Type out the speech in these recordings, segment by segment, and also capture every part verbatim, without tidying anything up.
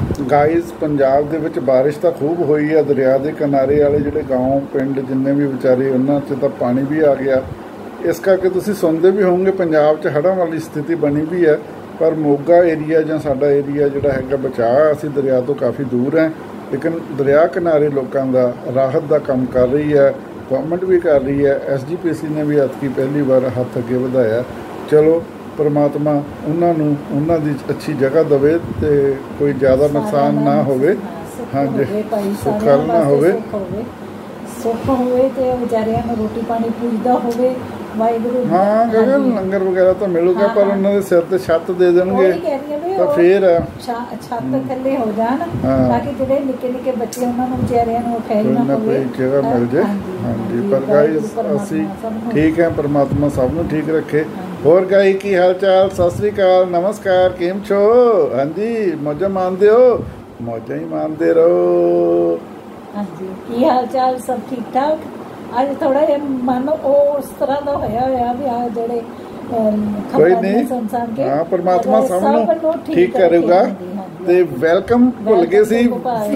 Guys Punjab दे विच बारिश तो खूब हुई है, दरिया के किनारे वाले जिहड़े गाँव पिंड जिन्ने भी विचारे उन्हां च तां पानी भी आ गया। इस करके तुसीं सुणदे भी होवोगे पंजाब च हड़ां वाली स्थिति बनी भी है, पर मोगा एरिया जां साडा एरिया जिहड़ा हैगा बचाव, असीं दरिया तो काफ़ी दूर हैं, लेकिन दरिया किनारे लोगों का राहत का काम कर रही है, गवर्नमेंट भी कर रही है। एस जी पी सी ने भी अतकी पहली बार हाथ अगे वधाया। चलो परमात्मा उन्होंने उन्होंने अच्छी जगह देवे तो कोई ज़्यादा नुकसान ना होवे। हाँ जी, सुखल ना होवे, सुख होवे ते बेचारियां नूं रोटी पानी पुजदा होवे वाहिगुरू। हाँ गगन लंगर वगैरह तो मिलूगा, पर उन्होंने सिर ते छत दे देंगे तो फिर छत थल्ले हो जान ताकि जिहड़े निक्के निक्के बच्चे उन्होंने बेचारियां नूं ठहरना होवे, जगह मिल जाए। हाँ जी, पर गाइस असीं ठीक है, परमात्मा सब नूं ठीक रखे। होर गाई की हाल चाल, सत श्री अकाल, नमस्कार, केम छो? हाँ जी, मौजा मानते हो, मौजा ही मानते रहो। हाँ जी, की हाल चाल, सब ठीक ठाक। अज थोड़ा जिहा मन उस तरह का होया होया भी आ जिहड़े कोई नहीं, हाँ परमात्मा सबनूं ठीक करेगा। ते वेलकम भुल गए सी,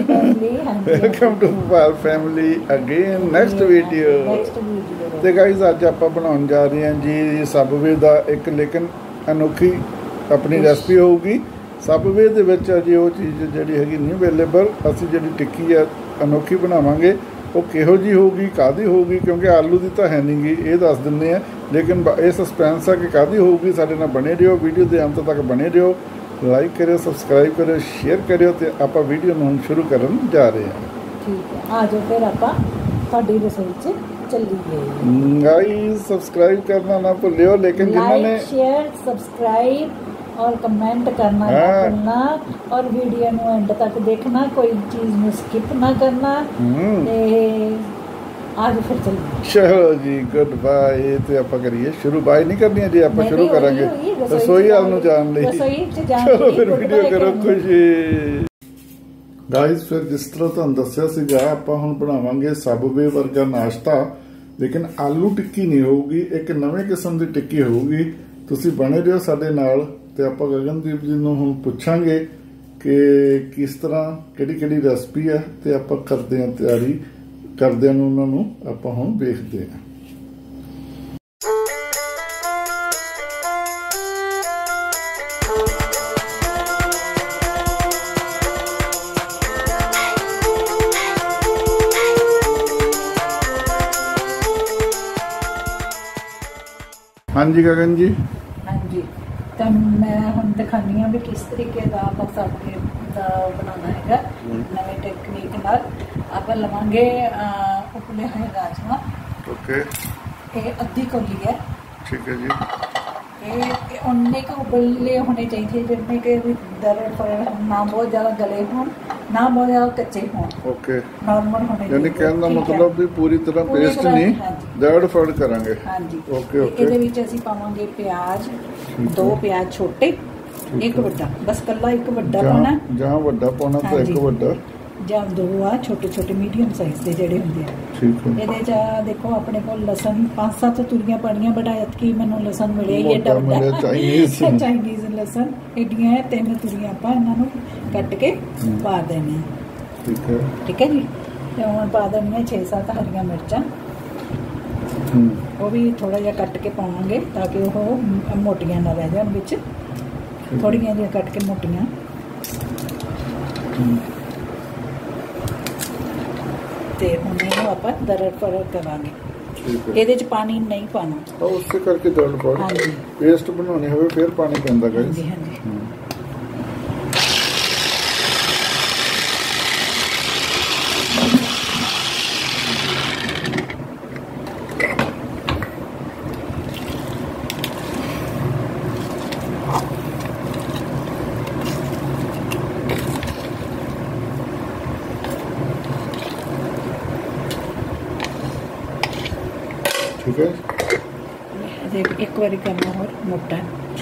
welcome to Bhopal family again next video. ते गाइस अज आपां बनाउण जा रहे हैं जी सबवे दा एक लेकिन अनोखी अपनी रेसिपी होगी। सबवे दे विच अजे वो चीज़ जिहड़ी हैगी नहीं अवेलेबल, असीं जिहड़ी टिक्की है अनोखी बनावांगे। वो किहो जी होगी, कादी होगी, क्योंकि आलू की तो है नहीं गी, ये दस दिंदे हैं, लेकिन ये सस्पेंस है कि कादी होगी। साडे नाल बने रहियो, वीडियो के अंत तक बने रहियो, लाइक करियो, सबसक्राइब करियो, शेयर करियो। तो आपां वीडियो नूं हुण शुरू करन जा रहे हैं। ठीक है, आ जाओ फिर आपां तुहाडी रसोई च चलीए। गाइस सब्सक्राइब करना ना भुलियो, लेकिन जिन्होंने शेयर सब्सक्राइब और कमेंट करना ना भूलना, और वीडियो नूं एंड तक देखना, कोई चीज़ में स्किप ना करना। आज फिर चलिए, चलो जी, गुड बाय। तो आप करिए शुरू, बाय नहीं करनी है जी, आप शुरू करांगे रसोई वाल नूं जान लई। चलो फिर वीडियो करो खुशी। गाइस फिर जिस तरह तुहानूं दस्सिया सीगा, आपां हुण बनावांगे सबवे वर्गा नाश्ता, लेकिन आलू टिक्की नहीं होगी, एक नवें किस्म की टिक्की होगी। तुसीं बने रहियो साडे नाल। तो आप गगनदीप जी नूं हुण पुछांगे कि किस तरह किहड़ी किहड़ी रेसिपी है, तो आप करते हैं तैयारी, करदे नूं उन्हां नूं आपां हुण वेखदे हैं। हाँ जी गगन जी। हाँ जी, तो मैं हुण दिखानी हाँ भी किस तरीके का आप सबके बनाना है नवे टेक्नीक नाल। आप लवांगे उबले हुए राजमा। ओके, ये अद्धी कौली है। ठीक है जी। ये उन्ने के उबले होने चाहिए जितने के दर ना बहुत ज़्यादा गले हों, ना बहुत ज़्यादा कच्चे हों। ओके, नॉर्मल होने, यानी कहने का मतलब भी पूरी तरह पेस्ट नहीं, दड़ फड़ करांगे। हाँ जी। Okay okay. ਇਹਦੇ ਵਿੱਚ ਅਸੀਂ ਪਾਵਾਂਗੇ ਪਿਆਜ਼, ਦੋ ਪਿਆਜ਼ ਛੋਟੇ, ਇੱਕ ਵੱਡਾ, ਬਸ ਕੱਲਾ ਇੱਕ ਵੱਡਾ ਪਾਉਣਾ। ਜਾਂ ਵੱਡਾ ਪਾਉਣਾ ਤਾਂ ਇੱਕ ਵੱਡਾ, ਜਾਂ ਦੋ ਆ ਛੋਟੇ ਛੋਟੇ ਮੀਡੀਅਮ ਸਾਈਜ਼ ਦੇ ਜਿਹੜੇ ਹੁੰਦੇ ਆ। ਠੀਕ ਹੈ। ਇਹਦੇ ਚ ਦੇਖੋ ਆਪਣੇ ਕੋਲ ਲਸਣ ਪੰਜ ਸੱਤ ਤੁਰੀਆਂ ਪਾਣੀਆਂ, ਬੜਾ ਐਤਕੀ ਮੈਨੂੰ ਲਸਣ ਮਿਲਿਆ ਹੀ ਏਡਾ ਵੱਡਾ, ਚਾਈਨੀਜ਼ ਚਾਈਨੀਜ਼ ਲਸਣ ਏਡੀਆਂ ਤਿੰਨ ਤੁਰੀਆਂ ਆਪਾਂ ਇਹਨਾਂ ਨੂੰ ਕੱਟ ਕੇ ਪਾ ਦੇਣੇ ਆ। ਠੀਕ ਹੈ, ਠੀਕ ਹੈ ਜੀ। ਤੇ ਹੁਣ ਪਾ ਦੇਣੀਆਂ ਛੇ ਸੱਤ ਹਰੀਆਂ ਮਿਰਚਾਂ, वो भी थोड़ा जिहा कट के पावांगे ताकि वो मोटियां ना रह जान विच, थोड़ियां जिहा कट के मोटियां। ते हुण इहनूं आपां दरड़ फरड़ करांगे। ਇਹਦੇ ਚ ਪਾਣੀ नहीं पाना, तो उससे करके दरड़ फरड़। हाँ जी, पेस्ट बनानी होवे फिर पानी पैंदा गाइस। हाँ जी हाँ जी। ठीक है, एक बार करना और मोटा।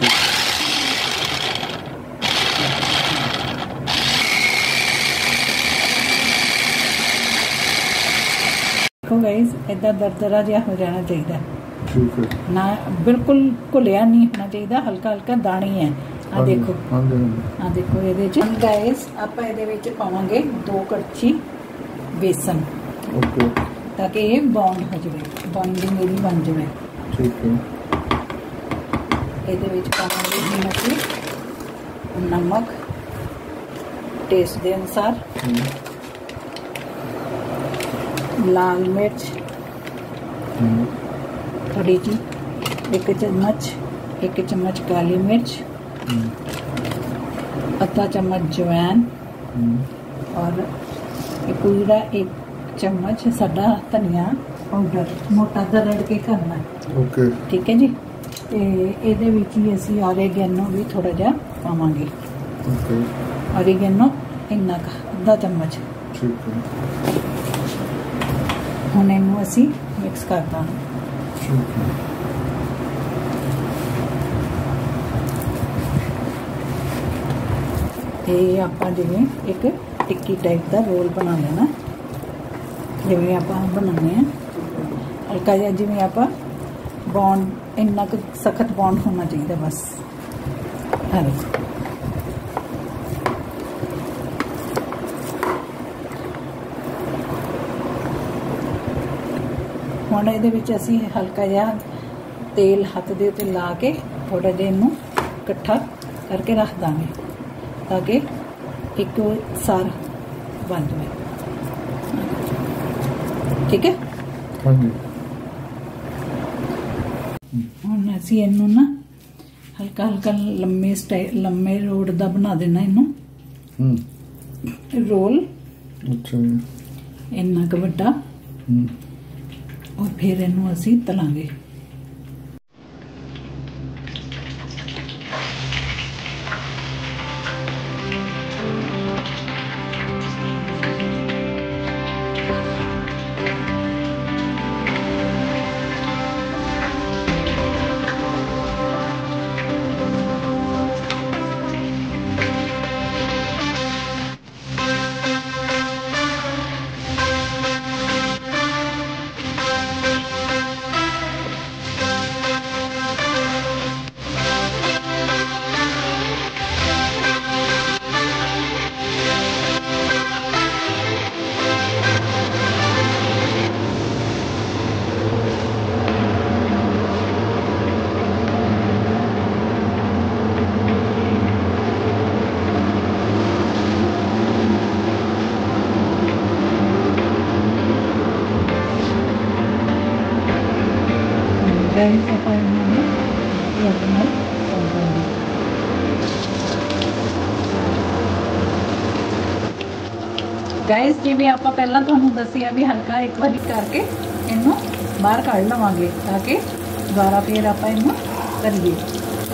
देखो गाइस, इदा दरदरा जिहा हो जाना चाहिए। ठीक है ना, बिल्कुल घुलिया नहीं होना चाहिए, हल्का हल्का दाने है, आ देखो आ देखो ये गाइस आप ये पावे दो कड़छी बेसन ओके ताकि ये बॉन्ड हो जाए बॉन्डिंग मेरी बन जाए ठीक है ये पावे मछली नमक टेस्ट के अनुसार लाल मिर्च थोड़ी जी एक चम्मच एक चम्मच काली मिर्च आधा चम्मच जवैन और पूरा एक चम्मच साडा धनिया पाउडर मोटा दरड़ के करना ओके ठीक है जी ते इहदे विच ही असीं ऑरेगेनो भी थोड़ा जिहा पावांगे ओके ऑरेगेनो इन्ना का आधा चम्मच ठीक है हुण इहनूं असीं मिक्स कर दांगे ठीक है ये आपां जिवें एक टिक्की टाइप का रोल बना लेना जिवें आपां बनाने हैं हल्का जिहा जिवें आपां बॉन्ड इन्ना क सख्त बॉन्ड होना चाहिए बस आ देखो हुण इहदे विच असीं हल्का जिहा तेल हत्थ दे उत्ते ला के थोड़ा जिहा इहनूं इकट्ठा करके रख दांगे ताकि एक सार बन जाए ठीक है हाँ जी हुण असीं इहनूं ना हल्का हल्का लम्मे स्टाइल लम्मे रोड दा बना देना इहनूं रोल अच्छा इन्ना क वड्डा और फिर इहनूं असीं तलांगे गाइस आप गाइस जिवें आप पहला तुहानूं दसिया भी हल्का एक बार करके इनू बाहर कढ़ लवांगे ताकि दोबारा फिर आप इनू करिए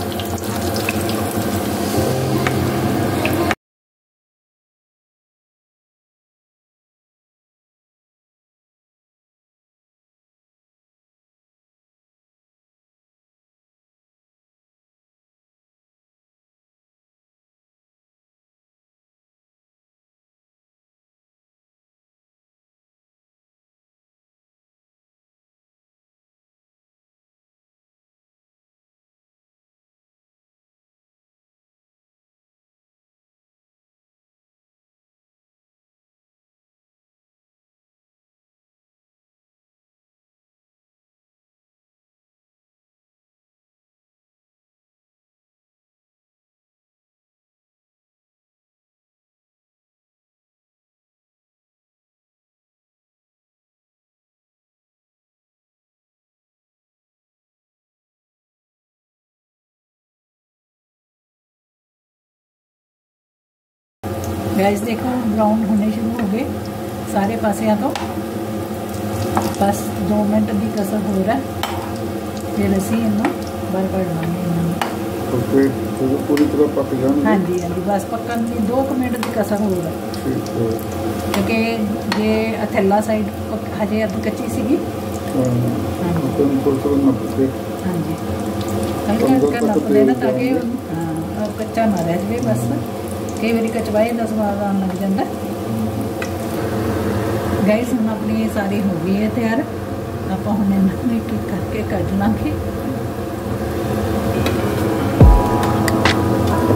गैस देखो ब्राउन होने शुरू हो गए सारे पासियां तो बस दो मिनट की कसर हो रहा फिर असी इन्हों बाहर कढ़ लाँगे ओके पूरी तरह पक जाएंगे हाँ जी हाँ जी बस पकन की दो मिनट की कसर हो रहा क्योंकि जे अथेला साइड हजे अध कच्ची सी हाँ जी हल्का हल्का नप देना ताकि कच्चा ना रह जाए बस कई बार कचवाए का स्वाद आने लग जाता गाइस हम अपनी सारी हो गई है तैयार आप हम इन्होंने एक एक करके कढ़ लाँगे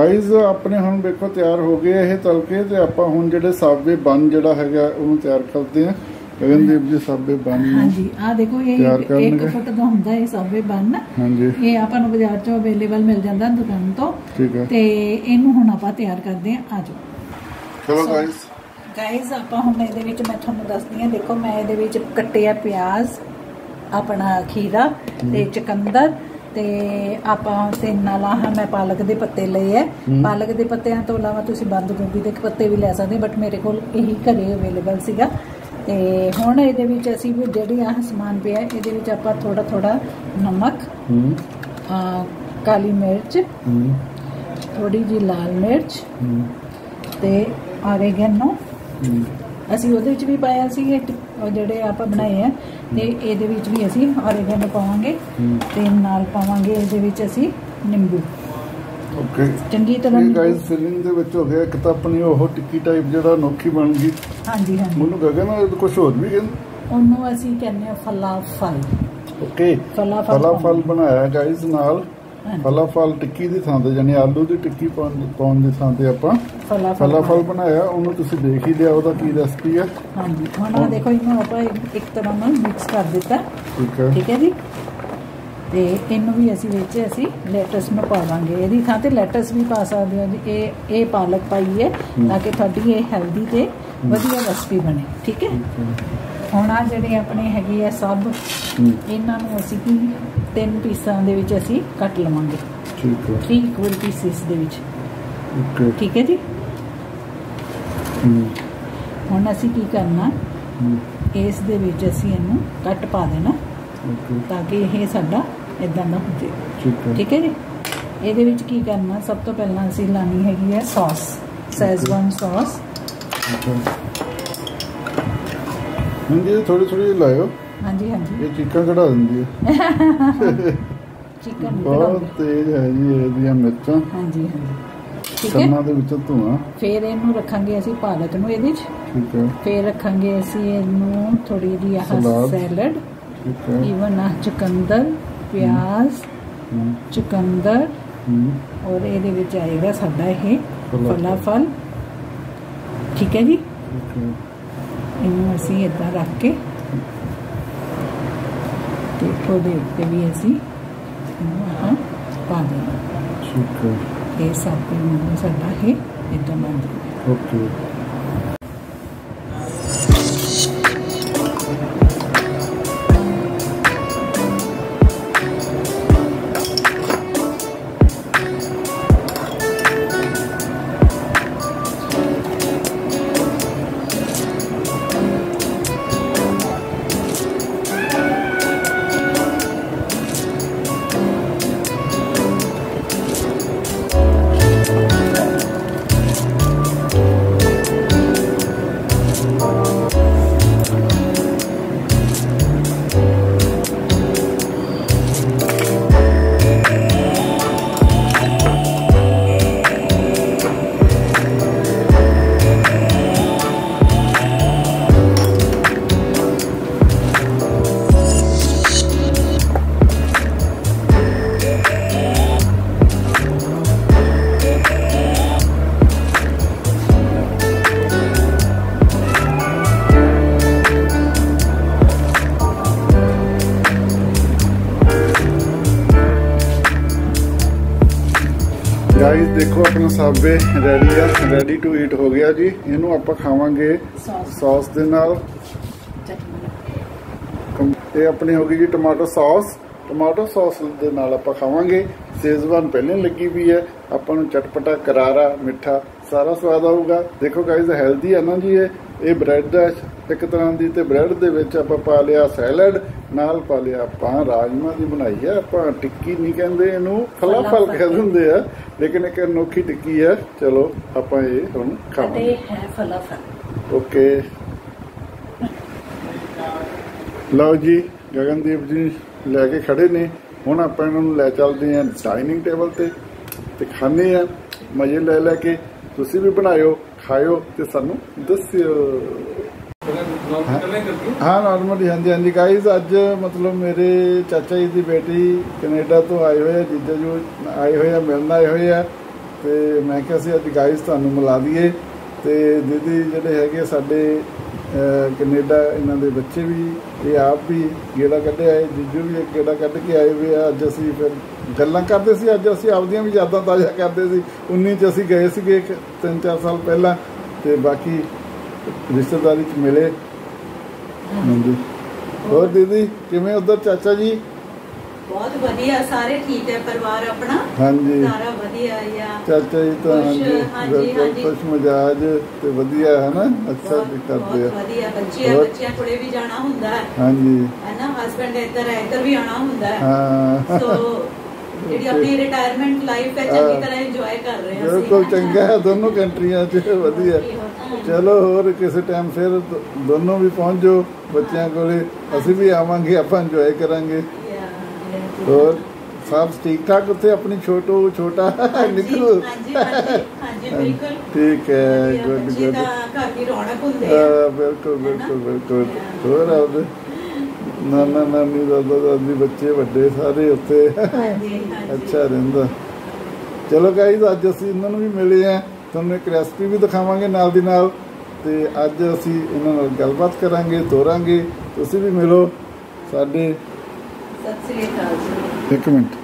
गाइज अपने हुण देखो तैयार हो गए ये तलके ते आपां हुण जिहड़े साबे बन जिहड़ा हैगा ਉਹਨੂੰ ਤਿਆਰ ਕਰਦੇ ਆ। गगनदीप जी साबे बन हाँ जी आ देखो ये एक फुट का हुंदा है साबे बन। हाँ जी ये आपां नूं बाजार चों अवेलेबल मिल जांदा दुकान तो। ठीक है ते इहनूं हुण आपां तैयार करदे आ। आ जाओ चलो गाइज गाइज आपां हुण इहदे विच मैं तुहानूं दसदी हां। देखो मैं इहदे विच कट्टे आ प्याज अपना खीरा ते चुकंदर ਤੇ ਆਪਾਂ ਤੇ ਨਾਲ ਆਹ ਮੈਂ ਪਾਲਕ ਦੇ ਪੱਤੇ ਲਏ ਹੈ। ਪਾਲਕ ਦੇ ਪੱਤਿਆਂ ਤੋਂ ਇਲਾਵਾ ਤੁਸੀਂ ਬੰਦ ਗੋਭੀ ਦੇ ਪੱਤੇ ਵੀ ਲੈ ਸਕਦੇ ਬਟ ਮੇਰੇ ਕੋਲ ਇਹੀ ਘਰੇ ਅਵੇਲੇਬਲ ਸੀਗਾ। ਤੇ ਹੁਣ ਇਹਦੇ ਵਿੱਚ ਅਸੀਂ ਵੀ ਜਿਹੜੀ ਆਹ ਸਮਾਨ ਪਿਆ ਇਹਦੇ ਵਿੱਚ ਆਪਾਂ ਥੋੜਾ ਥੋੜਾ ਨਮਕ, ਕਾਲੀ ਮਿਰਚ, ਥੋੜੀ ਜੀ ਲਾਲ ਮਿਰਚ ਤੇ ਆਰੇਗੈਨੋ ਅਸੀਂ ਉਹਦੇ ਵਿੱਚ ਵੀ ਪਾਇਆ ਸੀ। ਇਹ ਜਿਹੜੇ ਆਪਾਂ ਬਣਾਏ ਆ ਤੇ ਇਹਦੇ ਵਿੱਚ ਵੀ ਅਸੀਂ ਆਰੇਗੈਨੋ ਪਾਵਾਂਗੇ ਤੇ ਨਾਲ ਪਾਵਾਂਗੇ ਇਹਦੇ ਵਿੱਚ ਅਸੀਂ ਨਿੰਬੂ। ਓਕੇ ਚੰਗੀ ਤਰ੍ਹਾਂ ਗਾਇਸ ਫਿਲਿੰਗ ਦੇ ਵਿੱਚ ਹੋ ਗਿਆ ਇੱਕ ਤਾਂ ਆਪਣੀ ਉਹ ਟਿੱਕੀ ਟਾਈਪ ਜਿਹੜਾ ਅਨੋਖੀ ਬਣ ਗਈ। ਹਾਂਜੀ ਹਾਂਜੀ ਮੈਨੂੰ ਗਗਨ ਕੁਝ ਹੋਰ ਵੀ ਕਹਿੰਦੇ ਉਹਨੂੰ ਅਸੀਂ ਕਹਿੰਦੇ ਆ ਫਲਾਫਲ। ਓਕੇ ਫਲਾਫਲ ਬਣਾਇਆ ਗਾਇਸ ਨਾਲ ਫਲਾਫਲ ਟਿੱਕੀ ਦੀ ਥਾਂ ਤੇ ਜਾਨੀ ਆਲੂ ਦੀ ਟਿੱਕੀ ਪਾਉਣ ਦੀ ਥਾਂ ਤੇ ਆਪਾਂ ਫਲਾਫਲ ਬਣਾਇਆ। ਉਹਨੂੰ ਤੁਸੀਂ ਦੇਖ ਹੀ ਲਿਆ ਉਹਦਾ ਕੀ ਰੈਸਪੀ ਹੈ। ਹਾਂਜੀ ਹੁਣ ਆ ਦੇਖੋ ਇਹਨੂੰ ਆਪਾਂ ਇੱਕ ਤਰ੍ਹਾਂ ਨਾਲ ਮਿਕਸ ਕਰ ਦਿੱਤਾ। ਠੀਕ ਹੈ ਠੀਕ ਹੈ ਜੀ ਤੇ ਇਹਨੂੰ ਵੀ ਅਸੀਂ ਵਿੱਚ ਅਸੀਂ ਲੈਟਸ ਨੂੰ ਪਾਵਾਂਗੇ। ਇਹਦੀ ਥਾਂ ਤੇ ਲੈਟਸ ਵੀ ਪਾ ਸਕਦੇ ਹੋ ਜੀ। ਇਹ ਇਹ ਪਾਲਕ ਪਾਈ ਹੈ ਤਾਂ ਕਿ ਤੁਹਾਡੀ ਇਹ ਹੈਲਦੀ ਤੇ ਵਧੀਆ ਰੈਸਪੀ ਬਣੇ। ਠੀਕ ਹੈ ਹੁਣ ਆ ਜਿਹੜੇ ਆਪਣੇ ਹੈਗੇ ਆ ਸਭ ਇਹਨਾਂ ਨੂੰ ਅਸੀਂ ਕੀ ਤਿੰਨ ਪੀਸਾਂ ਦੇ ਵਿੱਚ ਅਸੀਂ ਕੱਟ ਲਵਾਂਗੇ। ਠੀਕ ਹੈ ਥ੍ਰੀ ਇਕੁਅਲ ਪੀਸਿਸ ਦੇ ਵਿੱਚ। ਓਕੇ ਠੀਕ ਹੈ ਜੀ ਹੁਣ ਅਸੀਂ ਕੀ ਕਰਨਾ ਇਸ ਦੇ ਵਿੱਚ ਅਸੀਂ ਇਹਨੂੰ ਕੱਟ ਪਾ ਦੇਣਾ ਤਾਂ ਕਿ ਇਹ ਸਾਡਾ ਇਦਾਂ ਦਾ ਹੋ ਜਾਏ। ਠੀਕ ਹੈ ਜੀ ਇਹਦੇ ਵਿੱਚ ਕੀ ਕਰਨਾ ਸਭ ਤੋਂ ਪਹਿਲਾਂ ਅਸੀਂ ਲਾਣੀ ਹੈਗੀ ਹੈ ਸੌਸ ਸੈਜ਼ਵਾਨ ਸੌਸ। ਹਾਂਜੀ ਥੋੜੀ ਥੋੜੀ ਲਾਇਓ। ਹਾਂਜੀ ਹਾਂਜੀ ਇਹ ਚੀਕਾਂ ਕਢਾ ਦਿੰਦੀ ਹੈ। ਚਿਕਨ ਬਹੁਤ ਤੇਜ਼ ਹੈ ਜੀ ਇਹਦੀਆਂ ਮਿਰਚਾਂ। ਹਾਂਜੀ ਹਾਂਜੀ ਠੀਕ ਹੈ ਕੰਨਾਂ ਦੇ ਵਿੱਚ ਧੂਆਂ। ਫਿਰ ਇਹਨੂੰ ਰੱਖਾਂਗੇ ਅਸੀਂ ਪਾਲਕ ਨੂੰ ਇਹਦੇ 'ਚ। ਠੀਕ ਹੈ ਫਿਰ ਰੱਖਾਂਗੇ ਅਸੀਂ ਇਹਨੂੰ ਥੋੜੀ ਜਿਹੀ ਆਹ ਸੈਲਡ। ਠੀਕ ਹੈ ਈਵਨ ਆਹ ਚੁਕੰਦਰ ਪਿਆਜ਼ ਚੁਕੰਦਰ ਔਰ ਇਹਦੇ ਵਿੱਚ ਆਏਗਾ ਸਾਡਾ ਇਹ ਫਲਾਫਲ। ਠੀਕ ਹੈ ਜੀ ਇਹਨੂੰ ਅਸੀਂ ਇੱਦਾਂ ਰੱਖ ਕੇ ਤੇ ਉਹਦੇ ਉੱਤੇ ਵੀ ਅਸੀਂ ਇਹਨੂੰ ਪਾ ਦੇਣਾ। ਠੀਕ ਹੈ ਇਹ ਸਭ ਨੂੰ ਸਾਡਾ ਇਹ ਇੱਦਾਂ ਬਣ ਜਾਊਗਾ। ਓਕੇ गाइस देखो अपना साबे रेडी है रेडी टू ईट हो गया जी। इनू आप खावांगे सॉस दे नाल। ये अपनी होगी जी टमाटो सॉस। टमाटो सॉस दे नाल आप खावांगे। शेजवान पहले लगी हुई है अपन चटपटा करारा मिठा सारा स्वाद आऊगा। देखो गाइस हेल्दी है ना जी। ये ये ब्रेड है एक तरह की तो ब्रेड दे विच आपां पा लिया सैलड नाल पा लिया आपां राजमा की बनाई है। आपां टिक्की नहीं कहते इनू फलाफल कह दिंदे आ लेकिन एक अनोखी टिक्की है। चलो आपां ये हुण खावांगे। ओके लो जी गगनदीप जी लैके खड़े ने हुण आपां इन्हां नूं लै चलदे हैं डाइनिंग टेबल ते ते खाने आ मजे लै लैके। तुसीं भी बनाओ खाओ ते सानू दस्सिओ। हाँ नॉर्मली हाँ जी हाँ जी गाइज अज मतलब मेरे चाचा जी की बेटी कनेडा तो आए हुए जीजा जू आए हुए मिलने आए हुए है ਤੇ ਮੈਂ ਕਿਹਾ ਸੀ ਅੱਜ ਗਾਈਜ਼ ਤੁਹਾਨੂੰ ਮਿਲਾ ਦਈਏ। ਤੇ ਦੀਦੀ ਜਿਹੜੇ ਹੈਗੇ ਸਾਡੇ ਕੈਨੇਡਾ, ਇਹਨਾਂ ਦੇ ਬੱਚੇ ਵੀ, ਇਹ ਆਪ ਵੀ ਗੇੜਾ ਕੱਢਿਆ ਆਏ, ਜੀਜੂ ਵੀ ਇੱਕ ਗੇੜਾ ਕੱਢ ਕੇ ਆਏ ਹੋਏ ਆ। ਅੱਜ ਅਸੀਂ ਫਿਰ ਗੱਲਾਂ ਕਰਦੇ ਸੀ, ਅੱਜ ਅਸੀਂ ਆਪਦੀਆਂ ਵੀ ਯਾਦਾਂ ਤਾਜ਼ਾ ਕਰਦੇ ਸੀ। ਉੱਨੀ 'ਚ ਅਸੀਂ ਗਏ ਸੀਗੇ ਇੱਕ ਤਿੰਨ ਚਾਰ ਸਾਲ ਪਹਿਲਾਂ, ਤੇ ਬਾਕੀ ਰਿਸ਼ਤੇਦਾਰੀ 'ਚ ਮਿਲੇ। ਹਾਂਜੀ, ਹੋਰ ਦੀਦੀ ਕਿਵੇਂ ਉੱਧਰ ਚਾਚਾ ਜੀ? ਬਹੁਤ ਵਧੀਆ, ਸਾਰੇ ਠੀਕ ਹੈ ਪਰਿਵਾਰ ਆਪਣਾ? ਹਾਂਜੀ ਸਾਰਾ ਵਧੀਆ ਆ ਚਾਚਾ ਜੀ ਤਾਂ ਬਿਲਕੁਲ ਖੁਸ਼ ਮਿਜਾਜ ਤੇ ਵਧੀਆ ਹੈ ਨਾ, ਅੱਛਾ ਵੀ ਕਰਦੇ ਆ। ਵਧੀਆ ਬੱਚੇ ਬੱਚਿਆਂ ਕੋਲੇ ਵੀ ਜਾਣਾ ਹੁੰਦਾ ਹੈ। ਹਾਂਜੀ ਹੈ ਨਾ, ਹਸਬੰਡ ਇੱਧਰ ਹੈ, ਇੱਧਰ ਵੀ ਆਉਣਾ ਹੁੰਦਾ ਹੈ। ਹਾਂ ਸੋ ਜਿਹੜੀ ਆਪਣੀ ਰਿਟਾਇਰਮੈਂਟ ਲਾਈਫ ਹੈ ਚੰਗੀ ਤਰ੍ਹਾਂ ਇੰਜੋਏ ਕਰ ਰਹੇ ਹਾਂ। ਬਿਲਕੁਲ ਚੰਗਾ ਹੈ, ਦੋਨੋਂ ਕੰਟਰੀਆਂ 'ਚ ਵਧੀਆ। ਚਲੋ ਹੋਰ ਕਿਸੇ ਟਾਈਮ ਫਿਰ ਦੋਨੋਂ ਵੀ ਪਹੁੰਚ ਜਾਓ ਬੱਚਿਆਂ ਕੋਲੇ, ਅਸੀਂ ਵੀ ਆਵਾਂਗੇ, ਆਪਾਂ ਇੰਜੋਏ ਕਰਾਂਗੇ। ਹੋਰ ਸਭ ਠੀਕ ਠਾਕ ਉੱਥੇ? ਆਪਣੀ ਛੋਟੂ ਛੋਟਾ ਨਿਕਲੂ? ਹਾਂਜੀ ਹਾਂਜੀ ਬਿਲਕੁਲ ਠੀਕ ਹੈ, ਗੁੱਡ ਗੁੱਡ। ਘਰ ਦੀ ਰੌਣਕ ਹੁੰਦੀ ਹੈ। ਬਿਲਕੁਲ ਬਿਲਕੁਲ ਬਿਲਕੁਲ। ਹੋਰ ਆਪਦੇ ਨਾਨਾ ਨਾਨੀ ਦਾਦਾ ਦਾਦੀ ਬੱਚੇ ਵੱਡੇ ਸਾਰੇ ਉੱਥੇ, ਅੱਛਾ ਰਹਿੰਦਾ। ਚਲੋ ਗਾਈਜ਼ ਅੱਜ ਅਸੀਂ ਇਹਨਾਂ ਨੂੰ ਵੀ ਮਿਲੇ ਆ, ਤੁਹਾਨੂੰ ਇੱਕ ਰੈਸਪੀ ਵੀ ਦਿਖਾਵਾਂਗੇ ਨਾਲ ਦੀ ਨਾਲ, ਤੇ ਅੱਜ ਅਸੀਂ ਇਹਨਾਂ ਨਾਲ ਗੱਲਬਾਤ ਕਰਾਂਗੇ, ਤੋਰਾਂਗੇ। ਤੁਸੀਂ ਵੀ ਮਿਲੋ ਸਾਡੇ। ਸਤਿ ਸ੍ਰੀ ਅਕਾਲ ਜੀ। ਇੱਕ ਮਿੰਟ।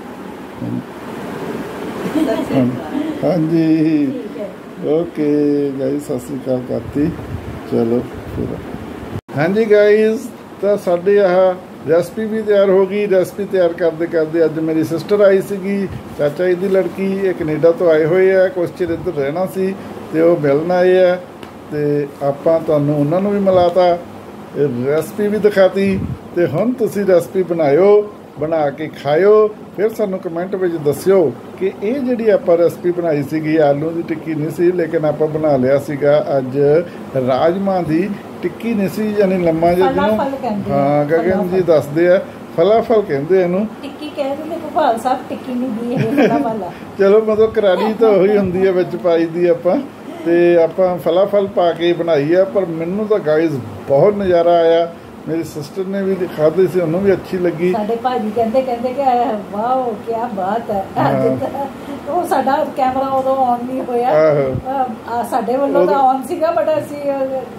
ਹਾਂਜੀ ਓਕੇ ਗਾਈਜ਼, ਸਤਿ ਸ੍ਰੀ ਅਕਾਲ ਕਰਤੀ। ਚਲੋ ਫਿਰ ਹਾਂਜੀ ਗਾਈਜ਼, ਤਾਂ ਸਾਡੀ ਆਹ ਰੈਸਪੀ ਵੀ ਤਿਆਰ ਹੋ ਗਈ। ਰੈਸਪੀ ਤਿਆਰ ਕਰਦੇ ਕਰਦੇ ਅੱਜ ਮੇਰੀ ਸਿਸਟਰ ਆਈ ਸੀਗੀ, ਚਾਚਾ ਜੀ ਦੀ ਲੜਕੀ। ਇਹ ਕੈਨੇਡਾ ਤੋਂ ਆਏ ਹੋਏ ਆ, ਕੁਛ ਚਿਰ ਇੱਧਰ ਰਹਿਣਾ ਸੀ ਤੇ ਉਹ ਮਿਲਣ ਆਏ ਆ, ਤੇ ਆਪਾਂ ਤੁਹਾਨੂੰ ਉਹਨਾਂ ਨੂੰ ਵੀ ਮਿਲਾਤਾ, ਰੈਸਪੀ ਵੀ ਦਿਖਾਤੀ। ਤੇ ਹੁਣ ਤੁਸੀਂ ਰੈਸਪੀ ਬਣਾਇਓ, ਬਣਾ ਕੇ ਖਾਇਓ, ਫਿਰ ਸਾਨੂੰ ਕਮੈਂਟ ਵਿੱਚ ਦੱਸਿਓ ਕਿ ਇਹ ਜਿਹੜੀ ਆਪਾਂ ਰੈਸਪੀ ਬਣਾਈ ਸੀਗੀ ਆਲੂ ਦੀ ਟਿੱਕੀ ਨਹੀਂ ਸੀ, ਲੇਕਿਨ ਆਪਾਂ ਬਣਾ ਲਿਆ ਸੀਗਾ ਅੱਜ ਰਾਜਮਾਂਹ ਦੀ ਟਿੱਕੀ ਨਹੀਂ ਸੀ, ਯਾਨੀ ਲੰਮਾ ਜਿਹਾ ਜਿਹਨੂੰ ਹਾਂ ਗਗਨ ਜੀ ਦੱਸਦੇ ਆ ਫਲਾਫਲ ਕਹਿੰਦੇ ਇਹਨੂੰ। ਟਿੱਕੀ ਕਹਿੰਦੇ ਨੇ ਭੋਪਾਲ ਸਾਹਿਬ, ਟਿੱਕੀ ਨਹੀਂ ਦੀ ਇਹ ਫਲਾਫਲ। ਚਲੋ ਮਤਲਬ ਕਰਾਰੀ ਤਾਂ ਉਹੀ ਹੁੰਦੀ ਹੈ ਵਿੱਚ ਪਾਈ ਦੀ ਆਪਾਂ, ਤੇ ਆਪਾਂ ਫਲਾਫਲ ਪਾ ਕੇ ਬਣਾਈ ਆ। ਪਰ ਮੈਨੂੰ ਤਾਂ ਗਾਈਜ਼ ਬਹੁਤ ਨਜ਼ਾਰਾ ਆਇਆ। ਮੇਰੀ ਸਿਸਟਰ ਨੇ ਵੀ ਖਾਧੀ ਸੀ, ਉਹਨੂੰ ਵੀ ਅੱਛੀ ਲੱਗੀ। ਸਾਡੇ ਭਾਜੀ ਕਹਿੰਦੇ ਕਹਿੰਦੇ ਕਿ ਵਾਓ ਕੀ ਬਾਤ ਹੈ। ਉਹ ਸਾਡਾ ਕੈਮਰਾ ਉਦੋਂ ਆਨ ਨਹੀਂ ਹੋਇਆ, ਸਾਡੇ ਵੱਲੋਂ ਤਾਂ ਆਨ ਸੀਗਾ, ਬਟ ਅਸੀਂ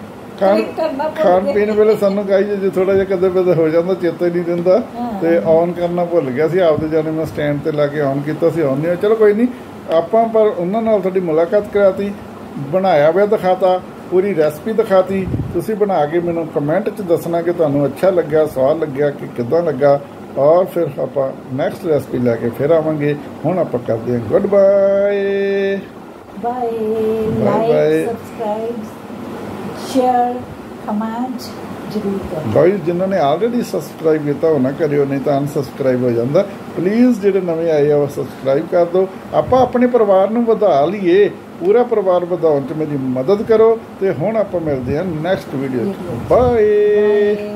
ਖਾਣ ਪੀਣ ਵੇਲੇ ਸਾਨੂੰ ਗਾਈਜ਼ ਜੇ ਥੋੜਾ ਜਿਹਾ ਕਦੇ ਕਦੇ ਹੋ ਜਾਂਦਾ, ਚੇਤਾ ਹੀ ਨਹੀਂ ਦਿੰਦਾ, ਤੇ ਆਨ ਕਰਨਾ ਭੁੱਲ ਗਿਆ ਸੀ ਆਪਦੇ ਜਾਣੇ। ਮੈਂ ਸਟੈਂਡ ਤੇ ਲਾ ਕੇ ਆਨ ਕੀਤਾ ਸੀ, ਆਨ ਨਹੀਂ ਹੋਇਆ। ਚਲੋ ਕੋਈ ਨਹੀਂ, ਆਪਾਂ ਪਰ ਉਹਨਾਂ ਨਾਲ ਤੁਹਾਡੀ ਮੁਲਾਕਾਤ ਕਰਾਤੀ, ਬਣਾਇਆ ਹੋਇਆ ਦਿਖਾਤਾ, ਪੂਰੀ ਰੈਸਪੀ ਦਿਖਾਤੀ। ਤੁਸੀਂ ਬਣਾ ਕੇ ਮੈਨੂੰ ਕਮੈਂਟ 'ਚ ਦੱਸਣਾ ਕਿ ਤੁਹਾਨੂੰ ਅੱਛਾ ਲੱਗਿਆ, ਸਵਾਦ ਲੱਗਿਆ ਕਿ ਕਿੱਦਾਂ ਲੱਗਾ, ਔਰ ਫਿਰ ਆਪਾਂ ਨੈਕਸਟ ਰੈਸਪੀ ਲੈ ਕੇ ਫਿਰ ਆਵਾਂਗੇ। ਹੁਣ ਆਪਾਂ ਕਰਦੇ ਹਾਂ good bye bye. Like, subscribe, share, comment ਜ਼ਰੂਰ ਕਰੋ। ਗਾਈਜ਼ ਜਿਨ੍ਹਾਂ ਨੇ ਆਲਰੇਡੀ ਸਬਸਕ੍ਰਾਈਬ ਕੀਤਾ ਉਹ ਨਾ ਕਰਿਓ, ਨਹੀਂ ਤਾਂ ਅਨਸਬਸਕ੍ਰਾਈਬ ਹੋ ਜਾਂਦਾ। ਪਲੀਜ਼ ਜਿਹੜੇ ਨਵੇਂ ਆਏ ਆ ਉਹ ਸਬਸਕ੍ਰਾਈਬ ਕਰ ਦਿਓ। ਆਪਾਂ ਆਪਣੇ ਪਰਿਵਾਰ ਨੂੰ ਵਧਾ ਲਈਏ, ਪੂਰਾ ਪਰਿਵਾਰ ਵਧਾਉਣ 'ਚ ਮੇਰੀ ਮਦਦ ਕਰੋ। ਤੇ ਹੁਣ ਆਪਾਂ ਮਿਲਦੇ ਹਾਂ ਨੈਕਸਟ ਵੀਡੀਓ 'ਚ। ਬਾਏ।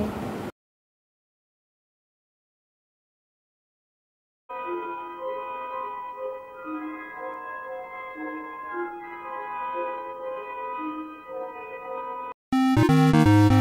Thank you.